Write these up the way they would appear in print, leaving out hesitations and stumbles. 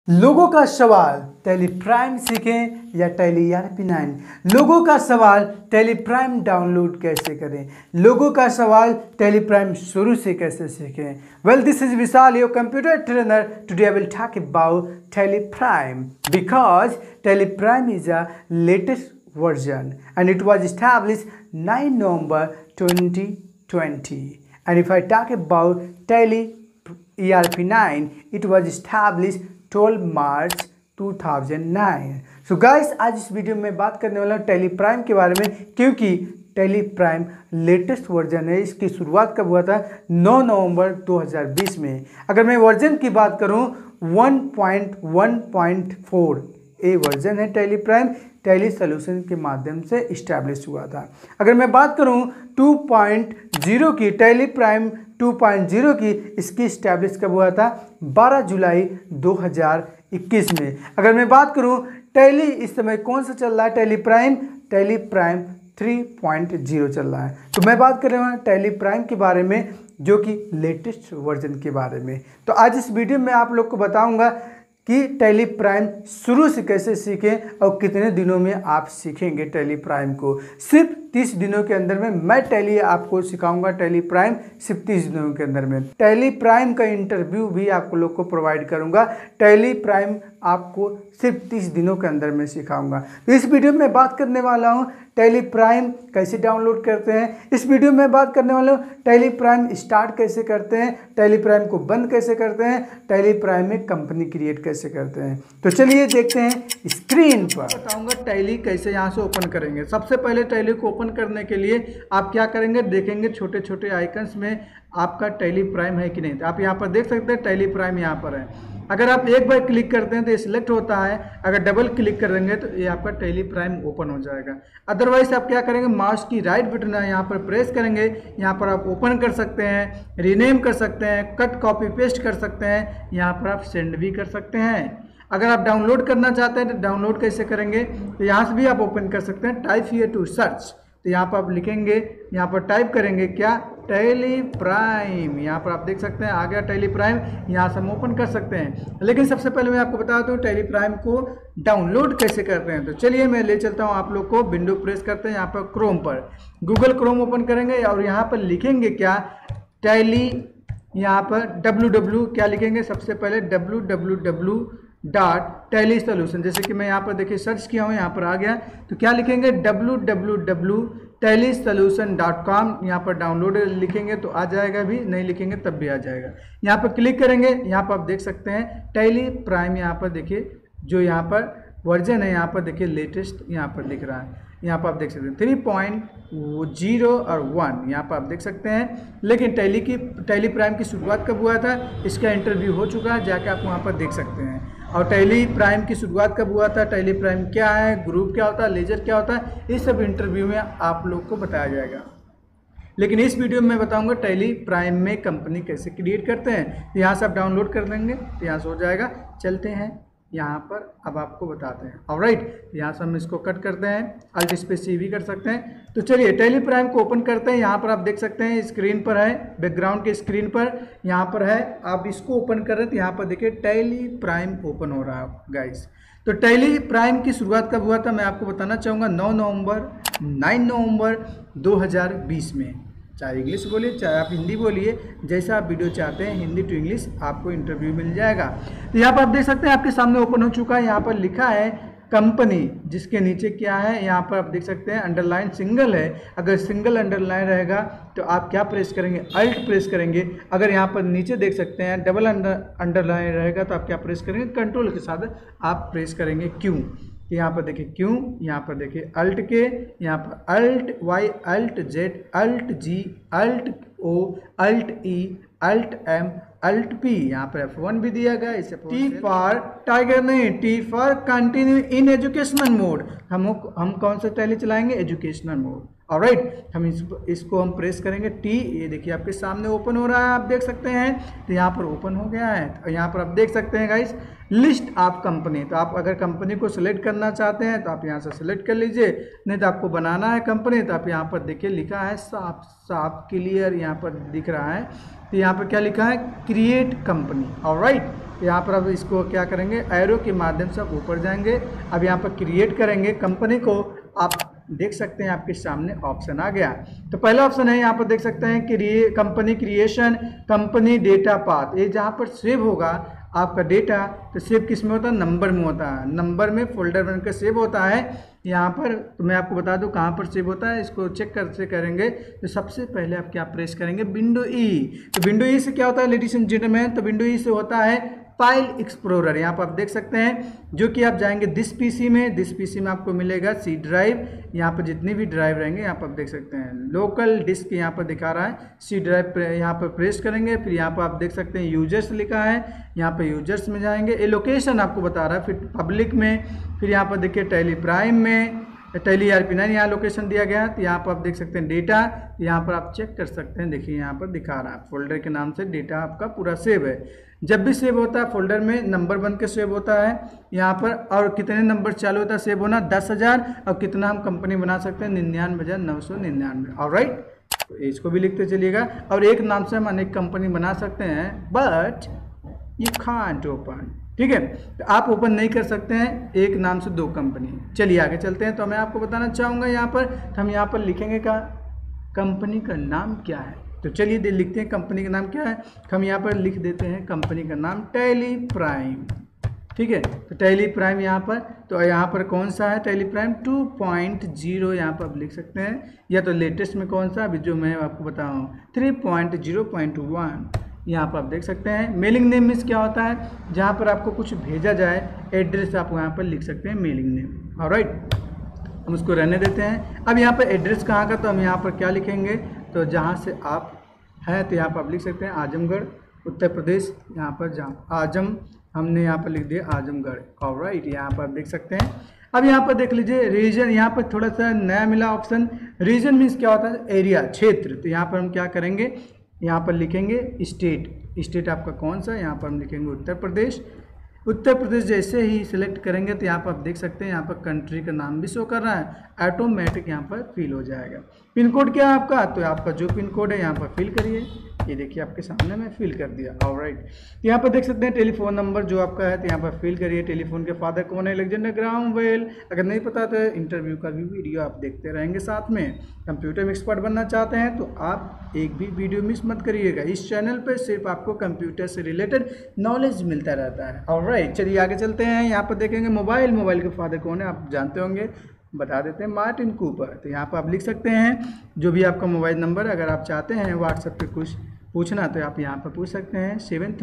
लोगों का सवाल टैली प्राइम सीखें या टैली ERP9। लोगों का सवाल टैली प्राइम डाउनलोड कैसे करें। लोगों का सवाल टैली प्राइम शुरू से कैसे सीखें। Well, this is Vishal, your computer trainer. Today I will talk about Tally Prime because Tally Prime is a latest version and it was established 9 November 2020. And if I talk about Tally ERP9, it was established 12 March 2009. So guys, आज इस video में बात करने वाला हूँ tally prime के बारे में, क्योंकि टैली प्राइम लेटेस्ट वर्जन है। इसकी शुरुआत कब हुआ था? 9 नवंबर 2020 में। अगर मैं वर्जन की बात करूँ 1.1.4 ए वर्जन है टैली प्राइम, टैली सॉल्यूशन के माध्यम से इस्टेब्लिश हुआ था। अगर मैं बात करूं 2.0 की, टैली प्राइम 2.0 की, इसकी इस्टेब्लिश कब हुआ था? 12 जुलाई 2021 में। अगर मैं बात करूं टैली इस समय कौन सा चल रहा है, टैली प्राइम 3.0 चल रहा है। तो मैं बात कर रहा हूँ टैली प्राइम के बारे में, जो कि लेटेस्ट वर्जन के बारे में। तो आज इस वीडियो में आप लोग को बताऊंगा कि टैली प्राइम शुरू से कैसे सीखें और कितने दिनों में आप सीखेंगे टैली प्राइम को। सिर्फ 30 दिनों के अंदर में मैं टैली आपको सिखाऊंगा। टैली प्राइम सिर्फ 30 दिनों के अंदर में। टैली प्राइम का इंटरव्यू भी आपको लोग को प्रोवाइड करूंगा। टैली प्राइम आपको सिर्फ 30 दिनों के अंदर में सिखाऊंगा। तो इस वीडियो में बात करने वाला हूँ टैली प्राइम कैसे डाउनलोड करते हैं। इस वीडियो में बात करने वाला हूँ टैली प्राइम स्टार्ट कैसे करते हैं, टैली प्राइम को बंद कैसे करते हैं, टैली प्राइम में कंपनी क्रिएट कैसे करते हैं। तो चलिए देखते हैं स्क्रीन पर। बताऊंगा टैली कैसे यहाँ से ओपन करेंगे। सबसे पहले टैली को ओपन करने के लिए आप क्या करेंगे, देखेंगे छोटे छोटे आइकन्स में आपका टैली प्राइम है कि नहीं। तो आप यहाँ पर देख सकते हैं टैली प्राइम यहाँ पर है। अगर आप एक बार क्लिक करते हैं तो ये सिलेक्ट होता है। अगर डबल क्लिक करेंगे तो ये आपका टैली प्राइम ओपन हो जाएगा। अदरवाइज आप क्या करेंगे, माउस की राइट बटन है यहाँ पर प्रेस करेंगे। यहाँ पर आप ओपन कर सकते हैं, रीनेम कर सकते हैं, कट कॉपी पेस्ट कर सकते हैं, यहाँ पर आप सेंड भी कर सकते हैं। अगर आप डाउनलोड करना चाहते हैं तो डाउनलोड कैसे करेंगे, तो यहाँ से भी आप ओपन कर सकते हैं। टाइप हियर टू सर्च, तो यहाँ पर आप लिखेंगे, यहाँ पर टाइप करेंगे क्या, टैली प्राइम। यहाँ पर आप देख सकते हैं आ गया टैली प्राइम। यहाँ से हम ओपन कर सकते हैं। लेकिन सबसे पहले मैं आपको बता दूँ टैली प्राइम को डाउनलोड कैसे करते हैं। तो चलिए मैं ले चलता हूँ आप लोग को। विंडो प्रेस करते हैं यहाँ पर क्रोम पर, गूगल क्रोम ओपन करेंगे और यहाँ पर लिखेंगे क्या, टैली, यहाँ पर www क्या लिखेंगे, सबसे पहले www.टैली सॉल्यूशन। जैसे कि मैं यहाँ पर देखिए सर्च किया हूँ, यहाँ पर आ गया। तो क्या लिखेंगे, www.tallysolution.com। यहाँ पर डाउनलोड लिखेंगे तो आ जाएगा, भी नहीं लिखेंगे तब भी आ जाएगा। यहाँ पर क्लिक करेंगे, यहाँ पर आप देख सकते हैं टैली प्राइम। यहाँ पर देखिए जो यहाँ पर वर्जन है, यहाँ पर देखिए लेटेस्ट यहाँ पर दिख रहा है। यहाँ पर आप देख सकते हैं 3.0 और 1 यहाँ पर आप देख सकते हैं। लेकिन टैली प्राइम की शुरुआत कब हुआ था, इसका इंटरव्यू हो चुका है, जाके आप वहाँ पर देख सकते हैं। और टैली प्राइम की शुरुआत कब हुआ था, टैली प्राइम क्या है, ग्रुप क्या होता है, लेजर क्या होता है, इस सब इंटरव्यू में आप लोग को बताया जाएगा। लेकिन इस वीडियो में बताऊंगा टैली प्राइम में कंपनी कैसे क्रिएट करते हैं। तो यहाँ से आप डाउनलोड कर देंगे तो यहाँ से हो जाएगा। चलते हैं यहाँ पर, अब आपको बताते हैं। ऑलराइट, यहाँ से हम इसको कट करते हैं, अल्ट स्पेस सी भी कर सकते हैं। तो चलिए टैली प्राइम को ओपन करते हैं। यहाँ पर आप देख सकते हैं स्क्रीन पर है, बैकग्राउंड के स्क्रीन पर यहाँ पर है। आप इसको ओपन कर रहे हैं तो यहाँ पर देखिए टैली प्राइम ओपन हो रहा है गाइस। तो टैली प्राइम की शुरुआत कब हुआ था मैं आपको बताना चाहूँगा, 9 नवंबर 2020 में। चाहे इंग्लिश बोलिए चाहे आप हिंदी बोलिए, जैसा आप वीडियो चाहते हैं हिंदी टू इंग्लिश आपको इंटरव्यू मिल जाएगा। तो यहाँ पर आप देख सकते हैं आपके सामने ओपन हो चुका है। यहाँ पर लिखा है कंपनी, जिसके नीचे क्या है, यहाँ पर आप देख सकते हैं अंडरलाइन सिंगल है। अगर सिंगल अंडरलाइन रहेगा तो आप क्या प्रेस करेंगे, अल्ट प्रेस करेंगे। अगर यहाँ पर नीचे देख सकते हैं डबल अंडरलाइन रहेगा तो आप क्या प्रेस करेंगे, कंट्रोल के साथ आप प्रेस करेंगे क्यू। यहाँ पर देखिए क्यू, यहाँ पर देखिए अल्ट के, यहाँ पर Alt Y, Alt Z, Alt G, Alt O, Alt E, Alt M, Alt P. यहाँ पर F1 भी दिया गया। इसे टी फॉर टाइगर नहीं, T for continue in educational mode. हम कौन सा टैली चलाएंगे, एजुकेशनल मोड। ऑलराइट, हम इसको हम प्रेस करेंगे टी। ये देखिए आपके सामने ओपन हो रहा है, आप देख सकते हैं। तो यहाँ पर ओपन हो गया है। और यहाँ पर आप देख सकते हैं गाइस लिस्ट ऑफ कंपनी। तो आप अगर कंपनी को सिलेक्ट करना चाहते हैं तो आप यहाँ से सिलेक्ट कर लीजिए, नहीं तो आपको बनाना है कंपनी तो आप यहाँ पर देखिए लिखा है साफ साफ क्लियर यहाँ पर दिख रहा है। तो यहाँ पर क्या लिखा है, क्रिएट कंपनी। ऑलराइट, यहाँ पर अब इसको क्या करेंगे, एरो के माध्यम से आप ऊपर जाएंगे। अब यहाँ पर क्रिएट करेंगे कंपनी को, आप देख सकते हैं आपके सामने ऑप्शन आ गया। तो पहला ऑप्शन है यहाँ पर देख सकते हैं कि company creation, company data path. ये जहाँ पर सेव होगा आपका डेटा, तो सेव किस में होता है, नंबर में होता है, नंबर में फोल्डर बनकर सेव होता है यहाँ पर। तो मैं आपको बता दूं कहाँ पर सेव होता है, इसको चेक करते करेंगे तो सबसे पहले आप क्या प्रेस करेंगे, विंडो ई। तो विंडो ई से क्या होता है लेडीज एंड जेंटलमैन, तो विंडो ई से होता है फाइल एक्सप्लोरर। यहाँ पर आप देख सकते हैं जो कि आप जाएंगे दिस पीसी में, दिस पीसी में आपको मिलेगा सी ड्राइव। यहाँ पर जितने भी ड्राइव रहेंगे यहाँ पर आप देख सकते हैं, लोकल डिस्क यहाँ पर दिखा रहा है, सी ड्राइव यहाँ पर प्रेस करेंगे। फिर यहाँ पर आप देख सकते हैं यूजर्स लिखा है, यहाँ पर यूजर्स में जाएंगे, ये लोकेशन आपको बता रहा है। फिर पब्लिक में, फिर यहाँ पर देखिए टेली प्राइम में, टेली ERP9 यहाँ लोकेशन दिया गया है। तो यहाँ पर आप देख सकते हैं डेटा, यहाँ पर आप चेक कर सकते हैं, देखिए यहाँ पर दिखा रहा है फोल्डर के नाम से डेटा आपका पूरा सेव है। जब भी सेव होता है फोल्डर में नंबर बन के सेव होता है यहाँ पर, और कितने नंबर चालू होता है सेव होना, 10,000, और कितना हम कंपनी बना सकते हैं, 99,999। ऑलराइट, तो इसको भी लिखते चलिएगा। और एक नाम से हम अनेक कंपनी बना सकते हैं, बट यू कांट ओपन, ठीक है, तो आप ओपन नहीं कर सकते हैं एक नाम से 2 कंपनी। चलिए आगे चलते हैं। तो मैं आपको बताना चाहूँगा यहाँ पर, तो हम यहाँ पर लिखेंगे का कंपनी का नाम क्या है। तो चलिए लिखते हैं कंपनी का नाम क्या है। हम यहाँ पर लिख देते हैं कंपनी का नाम टेली प्राइम, ठीक है। तो टेली प्राइम यहाँ पर, तो यहाँ पर कौन सा है, टेली प्राइम 2.0 यहाँ पर आप लिख सकते हैं, या तो लेटेस्ट में कौन सा, अभी जो मैं आपको बताऊँ 3.0.1 यहाँ पर आप देख सकते हैं। मेलिंग नेम मीन्स क्या होता है, जहाँ पर आपको कुछ भेजा जाए, एड्रेस आप यहाँ पर लिख सकते हैं मेलिंग नेम। ऑलराइट, हम उसको रहने देते हैं। अब यहाँ पर एड्रेस कहाँ का, तो हम यहाँ पर क्या लिखेंगे, तो जहाँ से आप हैं तो यहाँ पर आप लिख सकते हैं आजमगढ़ उत्तर प्रदेश, यहाँ पर जहाँ आजम हमने यहाँ पर लिख दिया आजमगढ़। ऑलराइट, यहाँ पर आप देख सकते हैं। अब यहाँ पर देख लीजिए रीजन, यहाँ पर थोड़ा सा नया मिला ऑप्शन, रीजन मीन्स क्या होता है, एरिया, क्षेत्र। तो यहाँ पर हम क्या करेंगे, यहाँ पर लिखेंगे स्टेट, स्टेट आपका कौन सा, यहाँ पर हम लिखेंगे उत्तर प्रदेश। उत्तर प्रदेश जैसे ही सिलेक्ट करेंगे तो यहाँ पर आप देख सकते हैं यहाँ पर कंट्री का नाम भी शो कर रहा है, ऑटोमेटिक यहाँ पर फिल हो जाएगा। पिन कोड क्या है आपका, तो आपका जो पिन कोड है यहाँ पर फिल करिए, ये देखिए आपके सामने मैं फिल कर दिया। ऑलराइट, तो यहाँ पर देख सकते हैं टेलीफोन नंबर जो आपका है, तो यहाँ पर फिल करिए। टेलीफोन के फादर कौन है, अलेक्जेंडर ग्राहम बेल। अगर नहीं पता तो इंटरव्यू का भी वीडियो आप देखते रहेंगे साथ में। कंप्यूटर में एक्सपर्ट बनना चाहते हैं तो आप एक भी वीडियो मिस मत करिएगा। इस चैनल पर सिर्फ आपको कंप्यूटर से रिलेटेड नॉलेज मिलता रहता है। ऑलराइट, चलिए आगे चलते हैं। यहाँ पर देखेंगे मोबाइल, मोबाइल के फादर कौन है आप जानते होंगे, बता देते हैं मार्टिन कूपर। तो यहाँ पर आप लिख सकते हैं जो भी आपका मोबाइल नंबर, अगर आप चाहते हैं व्हाट्सएप पे कुछ पूछना तो आप यहाँ पर पूछ सकते हैं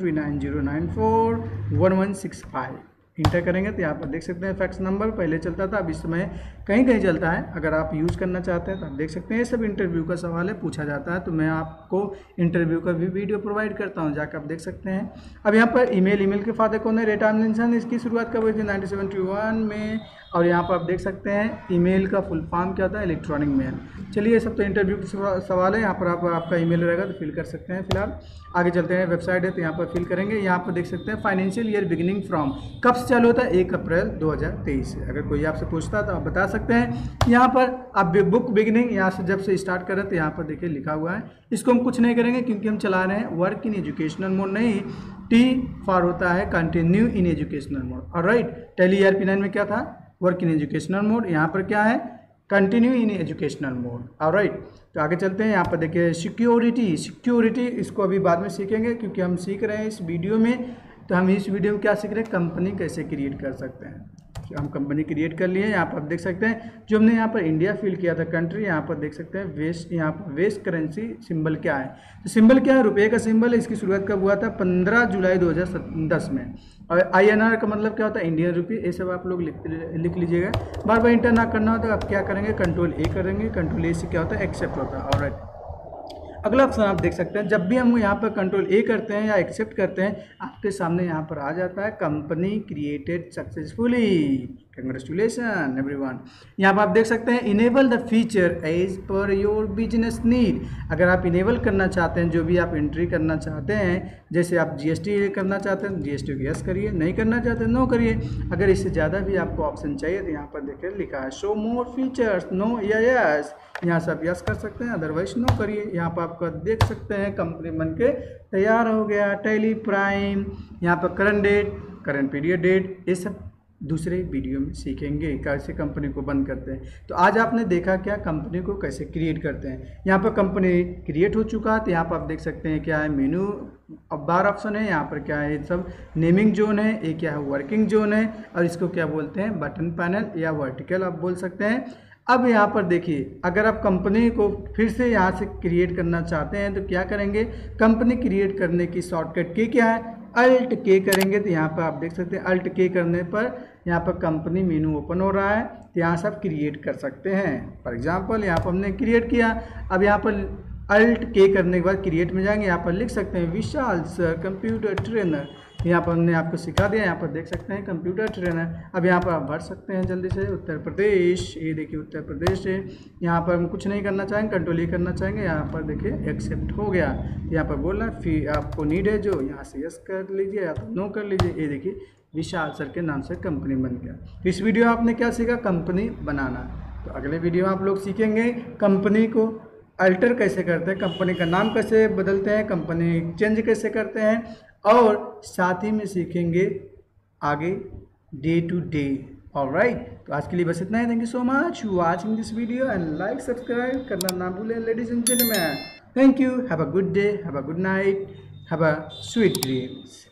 7390941165। इंटर करेंगे तो यहाँ पर देख सकते हैं फैक्स नंबर पहले चलता था, अब इस समय कहीं कहीं चलता है। अगर आप यूज़ करना चाहते हैं तो आप देख सकते हैं ये सब इंटरव्यू का सवाल है, पूछा जाता है। तो मैं आपको इंटरव्यू का भी वीडियो प्रोवाइड करता हूँ, जाकर आप देख सकते हैं। अब यहाँ पर ईमेल, ईमेल के फादर कौन है, रे टॉमलिंसन। इसकी शुरुआत कब हुई थी, 1971 में। और यहाँ पर आप देख सकते हैं ईमेल का फुल फॉर्म क्या होता है, इलेक्ट्रॉनिक मेल। चलिए ये सब तो इंटरव्यू के सवाल है, यहाँ पर आपका ईमेल रहेगा तो फिल कर सकते हैं। फिलहाल आगे चलते हैं, वेबसाइट है तो यहाँ पर फिल करेंगे। यहाँ पर देख सकते हैं फाइनेंशियल ईयर बिगिनिंग फ्रॉम, कब से चालू होता है, 1 अप्रैल 2023 से। अगर कोई आपसे पूछता है तो आप बता सकते हैं। यहाँ पर आप बुक बिगिनिंग यहाँ से जब से स्टार्ट करें तो यहाँ पर देखिए लिखा हुआ है। इसको हम कुछ नहीं करेंगे क्योंकि हम चला रहे हैं वर्क इन एजुकेशनल मोड, नहीं टी फॉर होता है continue in educational mode. Alright, Tally ERP9 में क्या था, वर्क इन एजुकेशनल मोड, यहाँ पर क्या है, continue in educational mode. Alright, तो आगे चलते हैं। यहाँ पर देखिए सिक्योरिटी, सिक्योरिटी इसको अभी बाद में सीखेंगे क्योंकि हम सीख रहे हैं इस वीडियो में। तो हम इस वीडियो में क्या सीख रहे हैं, कंपनी कैसे क्रिएट कर सकते हैं। हम कंपनी क्रिएट कर लिए। यहाँ पर आप देख सकते हैं जो हमने यहाँ पर इंडिया फिल किया था कंट्री, यहाँ पर देख सकते हैं वेस्ट, यहाँ पर वेस्ट करेंसी सिंबल क्या है, तो सिंबल क्या है, रुपये का सिंबल है। इसकी शुरुआत कब हुआ था, 15 जुलाई 2010 में। और INR का मतलब क्या होता है, इंडियन रुपये। ये सब आप लोग लिख लीजिएगा। बार बार इंटर ना करना हो तो आप क्या करेंगे, Ctrl+A करेंगे। Ctrl+A से क्या होता है, एक्सेप्ट होता है। ऑलराइट, अगला ऑप्शन आप देख सकते हैं, जब भी हम यहाँ पर Ctrl+A करते हैं या एक्सेप्ट करते हैं, आपके सामने यहाँ पर आ जाता है company created successfully, congratulation everyone. यहाँ पर आप देख सकते हैं enable the feature as per your business need. अगर आप इनेबल करना चाहते हैं जो भी आप एंट्री करना चाहते हैं, जैसे आप GST करना चाहते हैं GST को यस करिए, नहीं करना चाहते नो करिए। अगर इससे ज़्यादा भी आपको ऑप्शन चाहिए तो यहाँ पर देखिए लिखा है शो मोर फीचर्स, नो या यस, यहाँ से आप यस कर सकते हैं, अदरवाइज नो करिए। यहाँ पर आप आपका देख सकते हैं कंपनी बन के तैयार हो गया। टैली प्राइम, यहाँ पर current date, current period date, ये सब दूसरे वीडियो में सीखेंगे कैसे कंपनी को बंद करते हैं। तो आज आपने देखा क्या कंपनी को कैसे क्रिएट करते हैं। यहाँ पर कंपनी क्रिएट हो चुका है, तो यहाँ पर आप देख सकते हैं क्या है मेनू बार ऑप्शन है, यहाँ पर क्या है ये सब नेमिंग जोन है, ये क्या है वर्किंग जोन है, और इसको क्या बोलते हैं बटन पैनल या वर्टिकल आप बोल सकते हैं। अब यहाँ पर देखिए अगर आप कंपनी को फिर से यहाँ से क्रिएट करना चाहते हैं तो क्या करेंगे, कंपनी क्रिएट करने की शॉर्टकट की क्या है, अल्ट के करेंगे। तो यहाँ पर आप देख सकते हैं अल्ट के करने पर यहाँ पर कंपनी मेनू ओपन हो रहा है, तो यहाँ से आप क्रिएट कर सकते हैं। फॉर एग्जांपल यहाँ पर हमने क्रिएट किया, अब यहाँ पर अल्ट के करने के बाद क्रिएट में जाएंगे, यहाँ पर लिख सकते हैं विशाल सर कंप्यूटर ट्रेनर। यहाँ पर हमने आपको सिखा दिया, यहाँ पर देख सकते हैं कंप्यूटर ट्रेनर। अब यहाँ पर आप भर सकते हैं जल्दी से उत्तर प्रदेश, ये देखिए उत्तर प्रदेश है। यहाँ पर हम कुछ नहीं करना चाहेंगे, कंट्रोल ही करना चाहेंगे। यहाँ पर देखिए एक्सेप्ट हो गया, यहाँ पर बोलना फिर आपको नीड है जो, यहाँ से यस कर लीजिए या तो नो कर लीजिए। ये देखिए विशाल सर के नाम से कंपनी बन गया। इस वीडियो आपने क्या सीखा, कंपनी बनाना। तो अगले वीडियो में आप लोग सीखेंगे कंपनी को अल्टर कैसे करते हैं, कंपनी का नाम कैसे बदलते हैं, कंपनी चेंज कैसे करते हैं, और साथ ही में सीखेंगे आगे डे टू डे। ऑलराइट, तो आज के लिए बस इतना ही। Thank you so much watching this video and like subscribe करना ना भूलें ladies and gentleman. Thank you, have a good day, have a good night, have a sweet dreams.